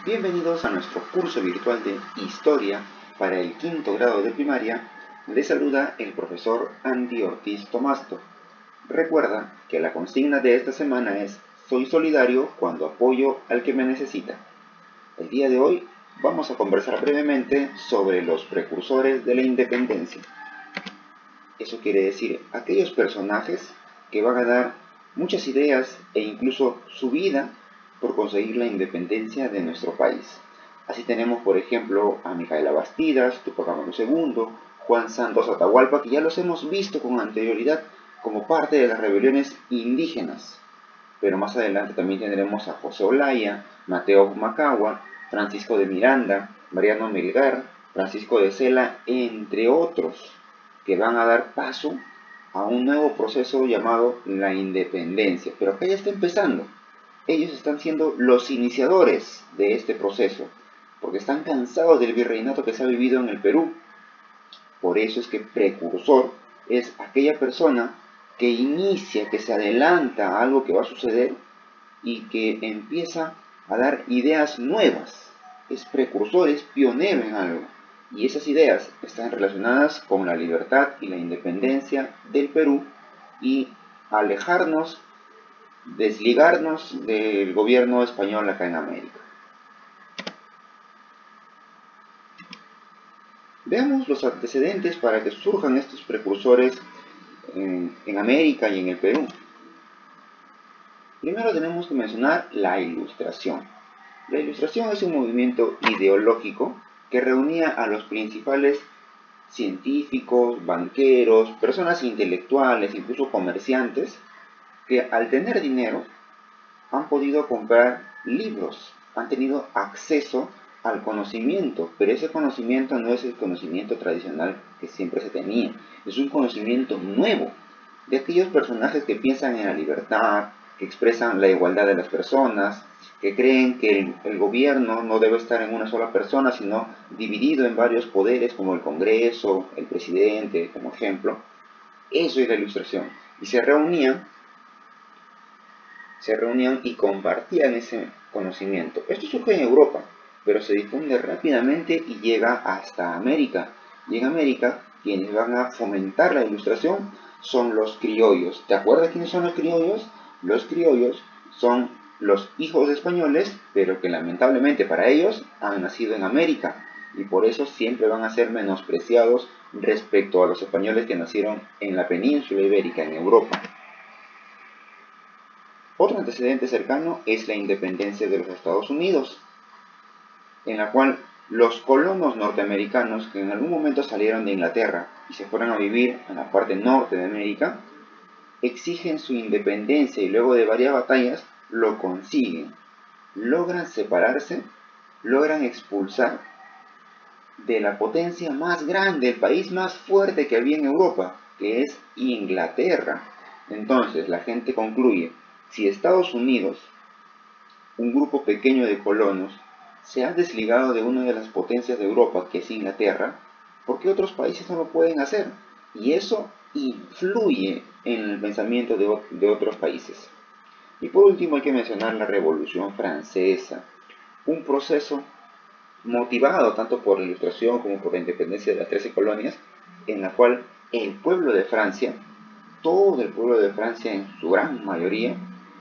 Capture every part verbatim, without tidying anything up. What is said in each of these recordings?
Bienvenidos a nuestro curso virtual de Historia para el quinto grado de primaria. Les saluda el profesor Andy Ortiz Tomasto. Recuerda que la consigna de esta semana es: soy solidario cuando apoyo al que me necesita. El día de hoy vamos a conversar brevemente sobre los precursores de la independencia. Eso quiere decir aquellos personajes que van a dar muchas ideas e incluso su vida por conseguir la independencia de nuestro país. Así tenemos, por ejemplo, a Micaela Bastidas, Túpac Amaru segundo, Juan Santos Atahualpa, que ya los hemos visto con anterioridad como parte de las rebeliones indígenas. Pero más adelante también tendremos a José Olaya, Mateo Macagua, Francisco de Miranda, Mariano Melgar, Francisco de Sela, entre otros, que van a dar paso a un nuevo proceso llamado la independencia. Pero acá ya está empezando. Ellos están siendo los iniciadores de este proceso, porque están cansados del virreinato que se ha vivido en el Perú. Por eso es que precursor es aquella persona que inicia, que se adelanta a algo que va a suceder y que empieza a dar ideas nuevas. Es precursor, es pionero en algo. Y esas ideas están relacionadas con la libertad y la independencia del Perú y alejarnos, desligarnos del gobierno español acá en América. Veamos los antecedentes para que surjan estos precursores en, en América y en el Perú. Primero tenemos que mencionar la Ilustración. La Ilustración es un movimiento ideológico que reunía a los principales científicos, banqueros, personas intelectuales, incluso comerciantes, que al tener dinero han podido comprar libros, han tenido acceso al conocimiento, pero ese conocimiento no es el conocimiento tradicional que siempre se tenía, es un conocimiento nuevo, de aquellos personajes que piensan en la libertad, que expresan la igualdad de las personas, que creen que el, el gobierno no debe estar en una sola persona, sino dividido en varios poderes, como el Congreso, el presidente, como ejemplo. Eso es la Ilustración. Y se reunían se reunían y compartían ese conocimiento. Esto surge en Europa, pero se difunde rápidamente y llega hasta América. Y en América, quienes van a fomentar la Ilustración son los criollos. ¿Te acuerdas quiénes son los criollos? Los criollos son los hijos españoles, pero que lamentablemente para ellos han nacido en América. Y por eso siempre van a ser menospreciados respecto a los españoles que nacieron en la península ibérica, en Europa. Otro antecedente cercano es la independencia de los Estados Unidos, en la cual los colonos norteamericanos que en algún momento salieron de Inglaterra y se fueron a vivir en la parte norte de América, exigen su independencia y luego de varias batallas lo consiguen. Logran separarse, logran expulsar de la potencia más grande, el país más fuerte que había en Europa, que es Inglaterra. Entonces la gente concluye: si Estados Unidos, un grupo pequeño de colonos, se ha desligado de una de las potencias de Europa, que es Inglaterra, ¿por qué otros países no lo pueden hacer? Y eso influye en el pensamiento de, de otros países. Y por último hay que mencionar la Revolución Francesa, un proceso motivado tanto por la Ilustración como por la independencia de las trece colonias, en la cual el pueblo de Francia, todo el pueblo de Francia en su gran mayoría,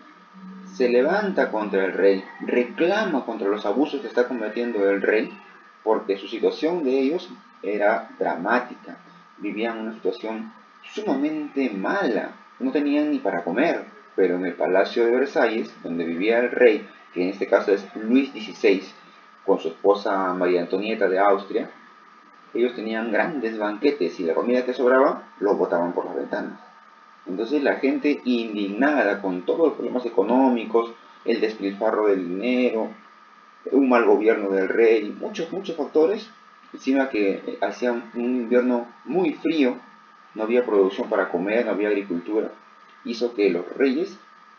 se levanta contra el rey, reclama contra los abusos que está cometiendo el rey, porque su situación de ellos era dramática. Vivían una situación sumamente mala, no tenían ni para comer, pero en el Palacio de Versalles, donde vivía el rey, que en este caso es Luis dieciséis, con su esposa María Antonieta de Austria, ellos tenían grandes banquetes y la comida que sobraba lo botaban por las ventanas. Entonces la gente indignada con todos los problemas económicos, el despilfarro del dinero, un mal gobierno del rey, muchos, muchos factores, encima que hacía un invierno muy frío, no había producción para comer, no había agricultura, hizo que los reyes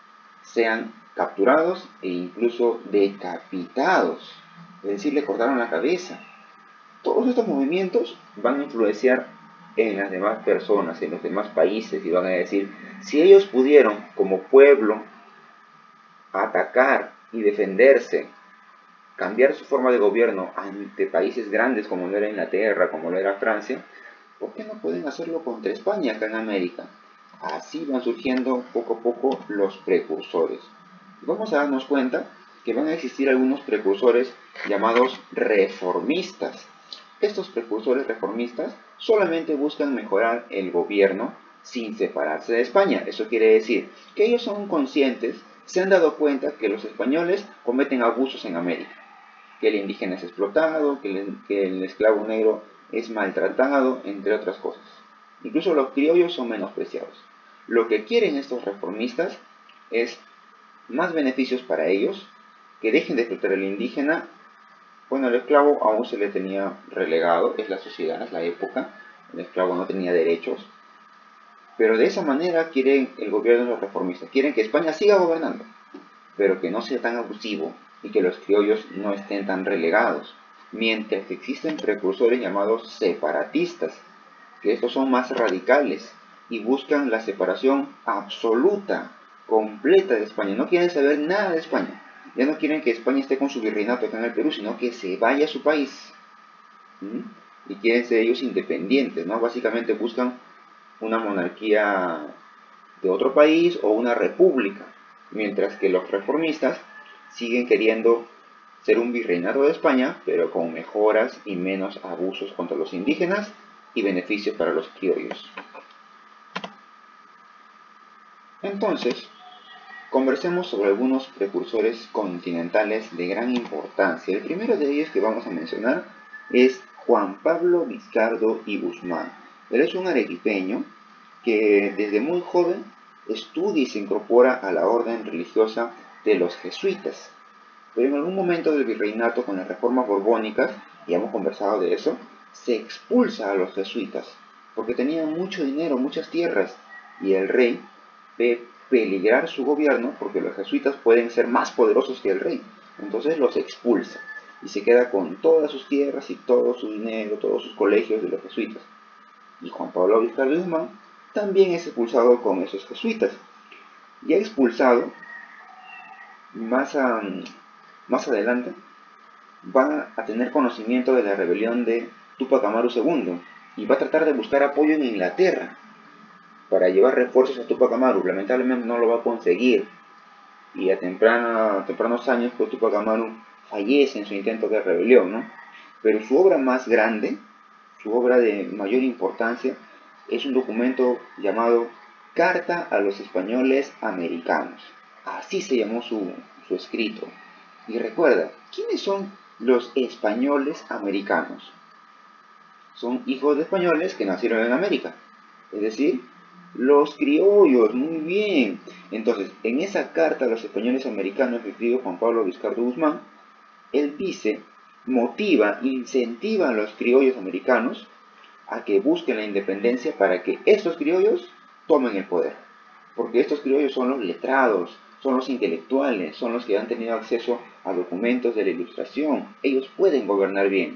sean capturados e incluso decapitados, es decir, le cortaron la cabeza. Todos estos movimientos van a influenciar en las demás personas, en los demás países, y van a decir: si ellos pudieron como pueblo atacar y defenderse cambiar su forma de gobierno ante países grandes como lo era Inglaterra, como lo era Francia, ¿por qué no pueden hacerlo contra España acá en América? Así van surgiendo poco a poco los precursores. Vamos a darnos cuenta que van a existir algunos precursores llamados reformistas. Estos precursores reformistas solamente buscan mejorar el gobierno sin separarse de España. Eso quiere decir que ellos son conscientes, se han dado cuenta que los españoles cometen abusos en América, que el indígena es explotado, que el, que el esclavo negro es maltratado, entre otras cosas. Incluso los criollos son menospreciados. Lo que quieren estos reformistas es más beneficios para ellos, que dejen de explotar al indígena. Bueno, el esclavo aún se le tenía relegado, es la sociedad, es la época, el esclavo no tenía derechos, pero de esa manera quieren el gobierno de los reformistas, quieren que España siga gobernando, pero que no sea tan abusivo y que los criollos no estén tan relegados, mientras que existen precursores llamados separatistas, que estos son más radicales y buscan la separación absoluta, completa de España. No quieren saber nada de España. Ya no quieren que España esté con su virreinato acá en el Perú, sino que se vaya a su país. ¿Mm? Y quieren ser ellos independientes, ¿no? Básicamente buscan una monarquía de otro país o una república, mientras que los reformistas siguen queriendo ser un virreinato de España, pero con mejoras y menos abusos contra los indígenas y beneficios para los criollos. Entonces, conversemos sobre algunos precursores continentales de gran importancia. El primero de ellos que vamos a mencionar es Juan Pablo Vizcardo y Guzmán. Él es un arequipeño que desde muy joven estudia y se incorpora a la orden religiosa de los jesuitas. Pero en algún momento del virreinato, con las reformas borbónicas, y hemos conversado de eso, se expulsa a los jesuitas, porque tenían mucho dinero, muchas tierras, y el rey ve peligrar su gobierno, porque los jesuitas pueden ser más poderosos que el rey. Entonces los expulsa, y se queda con todas sus tierras y todo su dinero, todos sus colegios de los jesuitas. Y Juan Pablo Vizcardo y Guzmán también es expulsado con esos jesuitas. Y ha expulsado, más, a, más adelante, va a tener conocimiento de la rebelión de Túpac Amaru segundo y va a tratar de buscar apoyo en Inglaterra para llevar refuerzos a Túpac Amaru. Lamentablemente no lo va a conseguir y a, temprana, a tempranos años pues Túpac Amaru fallece en su intento de rebelión, ¿no? Pero su obra más grande, su obra de mayor importancia, es un documento llamado Carta a los Españoles Americanos. Así se llamó su, su escrito. Y recuerda, ¿quiénes son los españoles americanos? Son hijos de españoles que nacieron en América. Es decir, los criollos, muy bien. Entonces, en esa carta a los españoles americanos que escribió Juan Pablo Vizcardo Guzmán, él dice, motiva, incentiva a los criollos americanos a que busquen la independencia para que estos criollos tomen el poder. Porque estos criollos son los letrados, son los intelectuales, son los que han tenido acceso a documentos de la Ilustración. Ellos pueden gobernar bien.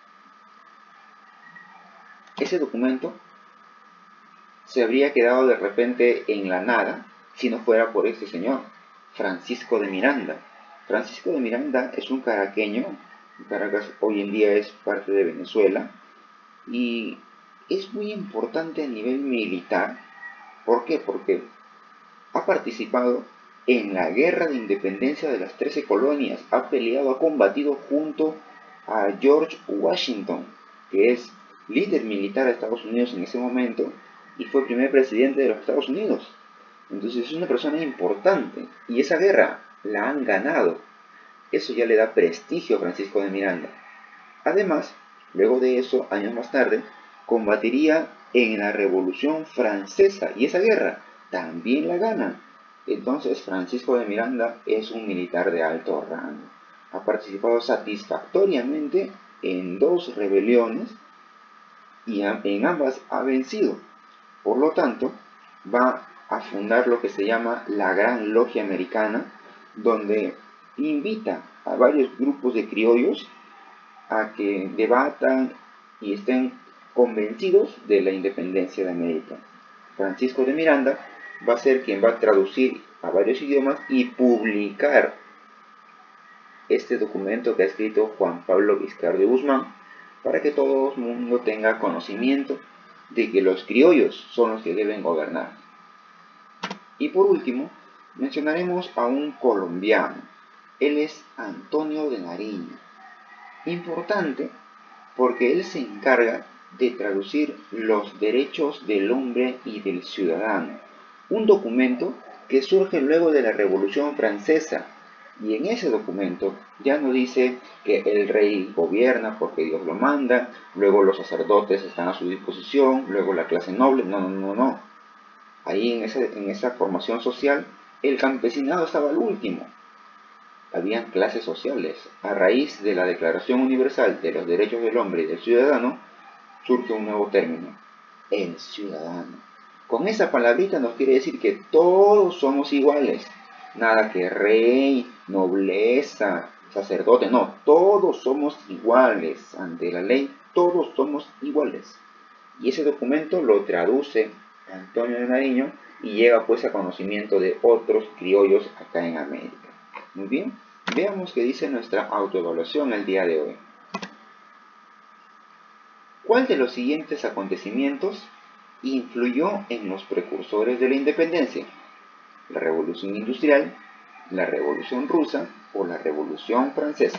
Ese documento se habría quedado de repente en la nada si no fuera por este señor, Francisco de Miranda. Francisco de Miranda es un caraqueño, Caracas hoy en día es parte de Venezuela, y es muy importante a nivel militar. ¿Por qué? Porque ha participado en la guerra de independencia de las trece colonias, ha peleado, ha combatido junto a George Washington, que es líder militar de Estados Unidos en ese momento y fue primer presidente de los Estados Unidos. Entonces es una persona importante y esa guerra la han ganado. Eso ya le da prestigio a Francisco de Miranda. Además, luego de eso, años más tarde, combatiría en la Revolución Francesa y esa guerra también la gana. Entonces Francisco de Miranda es un militar de alto rango. Ha participado satisfactoriamente en dos rebeliones y en ambas ha vencido. Por lo tanto, va a fundar lo que se llama la Gran Logia Americana, donde invita a varios grupos de criollos a que debatan y estén convencidos de la independencia de América. Francisco de Miranda va a ser quien va a traducir a varios idiomas y publicar este documento que ha escrito Juan Pablo Vizcardo y Guzmán para que todo el mundo tenga conocimiento de que los criollos son los que deben gobernar. Y por último, mencionaremos a un colombiano. Él es Antonio de Nariño. Importante porque él se encarga de traducir los derechos del hombre y del ciudadano, un documento que surge luego de la Revolución Francesa, y en ese documento ya no dice que el rey gobierna porque Dios lo manda, luego los sacerdotes están a su disposición, luego la clase noble, no, no, no, no. Ahí en, ese, en esa formación social, el campesinado estaba al último. Habían clases sociales. A raíz de la Declaración Universal de los Derechos del Hombre y del Ciudadano, surge un nuevo término, el ciudadano. Con esa palabrita nos quiere decir que todos somos iguales. Nada que rey, nobleza, sacerdote, no, todos somos iguales. Ante la ley, todos somos iguales. Y ese documento lo traduce Antonio de Nariño y llega pues a conocimiento de otros criollos acá en América. Muy bien, veamos qué dice nuestra autoevaluación el día de hoy. ¿Cuál de los siguientes acontecimientos influyó en los precursores de la independencia? ¿La Revolución Industrial, la Revolución Rusa o la Revolución Francesa?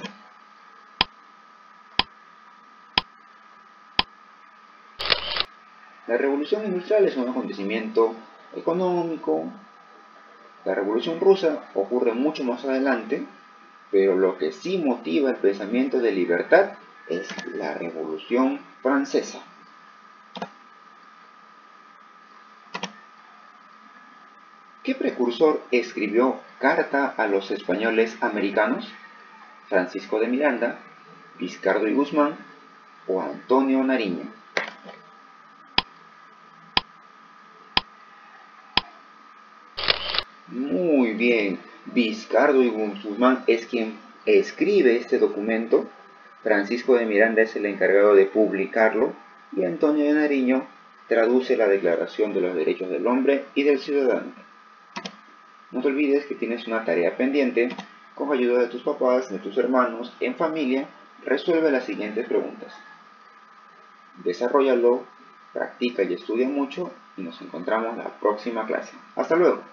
La Revolución Industrial es un acontecimiento económico. La Revolución Rusa ocurre mucho más adelante, pero lo que sí motiva el pensamiento de libertad es la Revolución Francesa. ¿Qué precursor escribió Carta a los Españoles Americanos? ¿Francisco de Miranda, Vizcardo y Guzmán o Antonio Nariño? Muy bien, Vizcardo y Guzmán es quien escribe este documento, Francisco de Miranda es el encargado de publicarlo y Antonio de Nariño traduce la Declaración de los Derechos del Hombre y del Ciudadano. No te olvides que tienes una tarea pendiente. Con ayuda de tus papás, de tus hermanos, en familia, resuelve las siguientes preguntas. Desarróllalo, practica y estudia mucho y nos encontramos en la próxima clase. ¡Hasta luego!